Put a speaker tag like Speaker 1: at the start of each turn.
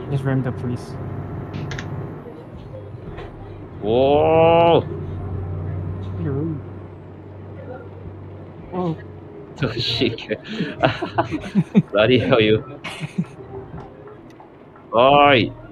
Speaker 1: Just ram the priest.
Speaker 2: Whoa!
Speaker 1: You're rude. Whoa.
Speaker 2: Oh shit. Bloody hell, you. Oi!